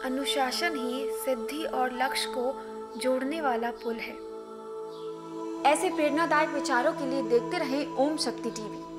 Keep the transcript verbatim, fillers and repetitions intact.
अनुशासन ही सिद्धि और लक्ष्य को जोड़ने वाला पुल है। ऐसे प्रेरणादायक विचारों के लिए देखते रहें ओम शक्ति टीवी।